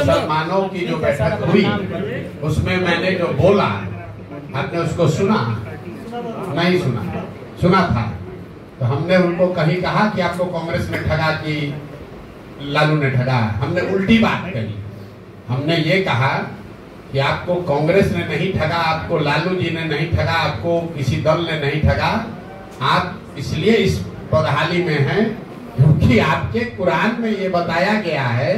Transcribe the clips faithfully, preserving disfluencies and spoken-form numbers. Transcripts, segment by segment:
मुसलमानों की जो बैठक हुई उसमें मैंने जो बोला आपने उसको सुना? नहीं सुना? सुना था तो हमने उनको कहीं कहा कि आपको कांग्रेस ने ठगा कि लालू ने ठगा? हमने उल्टी बात कही। हमने ये कहा कि आपको कांग्रेस ने नहीं ठगा, आपको लालू जी ने नहीं ठगा, आपको किसी दल ने नहीं ठगा। आप इसलिए इस बदहाली में हैं क्योंकि आपके कुरान में ये बताया गया है,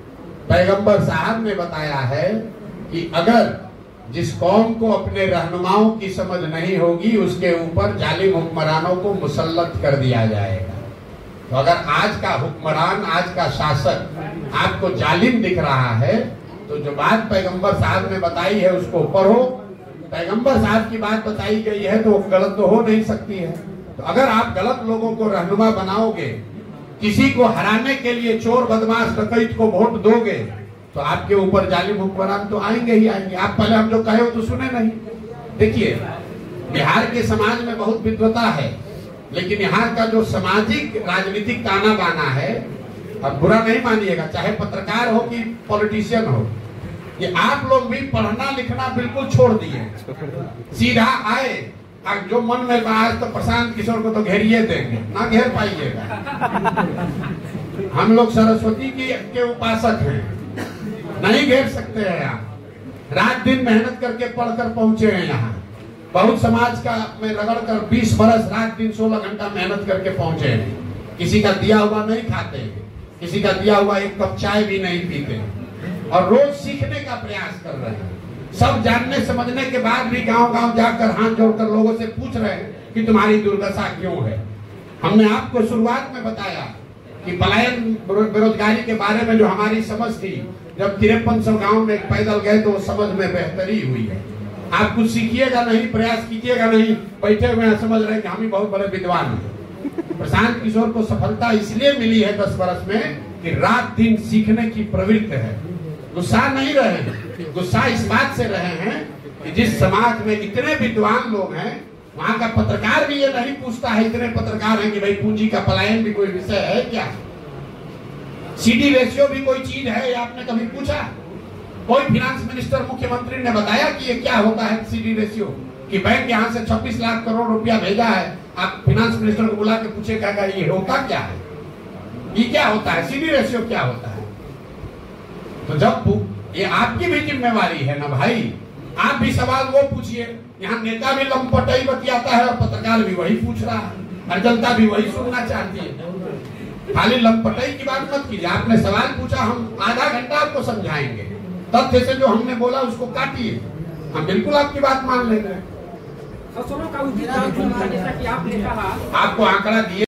पैगंबर साहब ने बताया है कि अगर जिस कौम को अपने रहनुमाओं की समझ नहीं होगी उसके ऊपर जालिम हुक्मरानों को मुसल्लत कर दिया जाएगा। तो अगर आज का हुक्मरान, आज का शासक आपको जालिम दिख रहा है तो जो बात पैगंबर साहब ने बताई है उसको पढ़ो। पैगंबर साहब की बात बताई गई है तो गलत तो हो नहीं सकती है। तो अगर आप गलत लोगों को रहनुमा बनाओगे, किसी को हराने के लिए चोर बदमाश डकैत को वोट दोगे तो आपके ऊपर जालिम हुक्मरान तो आएंगे ही आएंगे। आप पहले हम जो कहे हो तो सुने नहीं। देखिए, बिहार के समाज में बहुत विद्वता है, लेकिन यहाँ का जो सामाजिक राजनीतिक ताना बाना है, अब बुरा नहीं मानिएगा, चाहे पत्रकार हो कि पॉलिटिशियन हो, ये आप लोग भी पढ़ना लिखना बिल्कुल छोड़ दिए, सीधा आए अब जो मन में आज तो प्रशांत किशोर को तो घेरिए देंगे, ना घेर पाइएगा। हम लोग सरस्वती की के उपासक हैं, नहीं घेर सकते हैं। आप रात दिन मेहनत करके पढ़कर पहुंचे हैं यहाँ, बहुत समाज का में रगड़ कर बीस बरस रात दिन सोलह घंटा मेहनत करके पहुंचे हैं। किसी का दिया हुआ नहीं खाते, किसी का दिया हुआ एक कप चाय भी नहीं पीते और रोज सीखने का प्रयास कर रहे हैं। सब जानने समझने के बाद भी गांव गांव जाकर हाथ जोड़कर लोगों से पूछ रहे हैं कि तुम्हारी दुर्दशा क्यों है। हमने आपको शुरुआत में बताया कि पलायन बेरोजगारी के बारे में जो हमारी समझ थी, जब तिरपन सौ गाँव में पैदल गए तो समझ में बेहतरी हुई है। आप कुछ सीखिएगा नहीं, प्रयास कीजिएगा नहीं, बैठे हुए हैं समझ रहे हैं कि हम ही बहुत बड़े विद्वान हैं। प्रशांत किशोर को सफलता इसलिए मिली है दस वर्ष में कि रात दिन सीखने की प्रवृत्ति है। गुस्सा नहीं रहे हैं, गुस्सा इस बात से रहे हैं कि जिस समाज में इतने विद्वान लोग हैं वहां का पत्रकार भी ये नहीं पूछता है, इतने पत्रकार हैं कि भाई पूंजी का पलायन भी कोई विषय है क्या, सीडी रेशियो भी कोई चीज है, ये आपने कभी पूछा? कोई फाइनेंस मिनिस्टर मुख्यमंत्री ने बताया कि ये क्या होता है सीडी रेशियो, कि बैंक यहाँ से छब्बीस लाख करोड़ रुपया भेजा है, आप फाइनेंस मिनिस्टर को बुला के पूछेगा ये होता क्या है, ये क्या होता है, सीडी रेशियो क्या होता है? तो जब ये आपकी भी जिम्मेवारी है ना भाई, आप भी सवाल वो पूछिए। यहाँ नेता भी लंपटाई बतियाता है और पत्रकार भी वही पूछ रहा है और जनता भी वही सुनना चाहती है। खाली लंपटाई की बात मत कीजिए। आपने सवाल पूछा, हम आधा घंटा आपको समझाएंगे, तथ्य से जो हमने बोला उसको काटिए, हम बिल्कुल आपकी बात मान लेंगे। फसलों का उचित दाम, जैसा कि आपने कहा, आपको आंकड़ा दिए